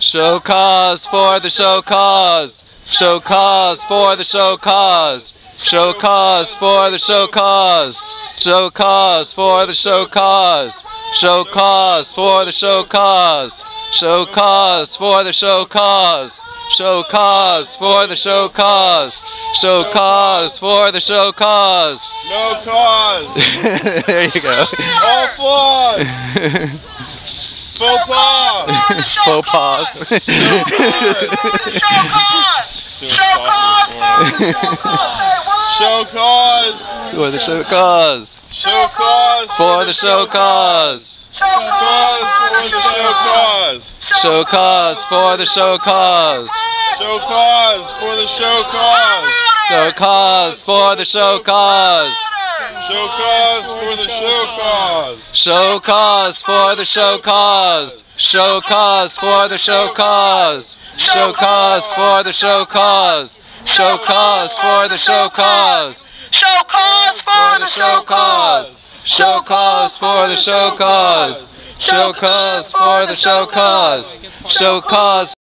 Show cause for the show cause. Show cause for the show cause. Show cause for the show cause. Show cause for the show cause. Show cause for the show cause. Show cause for the show cause. Show cause for the show cause. Show cause for the show cause. No cause. There you go. All flaws. Faux pas. Faux pas. Show cause. For the show cause. Show cause. For the show cause. Show cause for the show cause. Show cause for the show cause. Show cause for the show cause. Show cause for the show cause. Show cause for the show cause. Show cause for the show cause. Show cause for the show cause. Show cause for the show cause. Show cause for the show cause. Show cause for the show cause. Show cause for the show cause. Show cause for the show cause. Show cause.